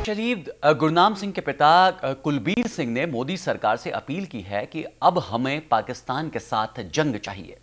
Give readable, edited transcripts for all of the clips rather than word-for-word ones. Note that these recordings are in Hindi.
शहीद गुरनाम सिंह के पिता कुलबीर सिंह ने मोदी सरकार से अपील की है कि अब हमें पाकिस्तान के साथ जंग चाहिए।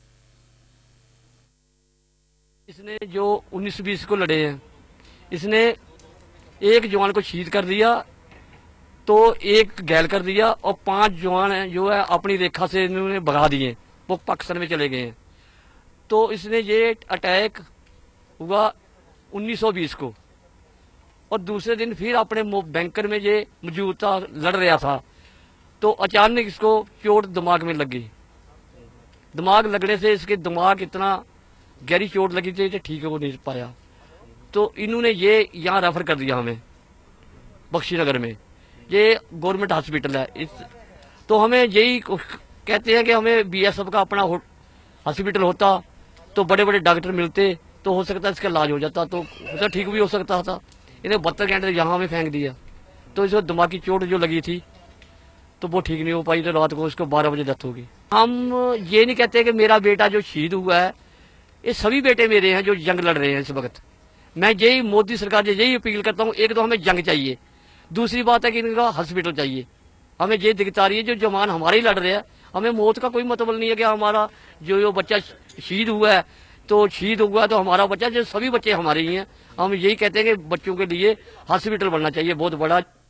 इसने जो 1920 को लड़े हैं, इसने एक जवान को शहीद कर दिया तो एक घायल कर दिया और 5 जवान जो है अपनी रेखा से इन्होंने भगा दिए, वो पाकिस्तान में चले गए हैं। तो इसने ये अटैक हुआ 1920 को और दूसरे दिन फिर अपने बैंकर में ये मौजूद था, लड़ रहा था, तो अचानक इसको चोट दिमाग में लग गई। दिमाग लगने से इसके दिमाग इतना गहरी चोट लगी थी कि ठीक हो नहीं पाया, तो इन्होंने ये यहाँ रेफर कर दिया हमें बख्शी नगर में। ये गवर्नमेंट हॉस्पिटल है। तो हमें यही कहते हैं कि हमें बीएसएफ का अपना हॉस्पिटल होता तो बड़े बड़े डॉक्टर मिलते तो हो सकता है इसका इलाज हो जाता, तो ठीक भी हो सकता था। इन्हें 72 घंटे यहाँ में फेंक दिया, तो इसको दिमागी चोट जो लगी थी तो वो ठीक नहीं हो पाई, तो रात को इसको 12 बजे डेथ होगी। हम ये नहीं कहते कि मेरा बेटा जो शहीद हुआ है, ये सभी बेटे मेरे हैं जो जंग लड़ रहे हैं इस वक्त। मैं यही मोदी सरकार से यही अपील करता हूँ, एक तो हमें जंग चाहिए, दूसरी बात है कि इनका हॉस्पिटल चाहिए। हमें ये दिक्कत आ रही है जो जवान हमारे ही लड़ रहे हैं, हमें मौत का कोई मतलब नहीं है कि हमारा जो बच्चा शहीद हुआ है तो शहीद हुआ तो हमारा बच्चा, जो सभी बच्चे हमारे ही हैं। हम यही कहते हैं कि बच्चों के लिए हॉस्पिटल बनना चाहिए बहुत बड़ा।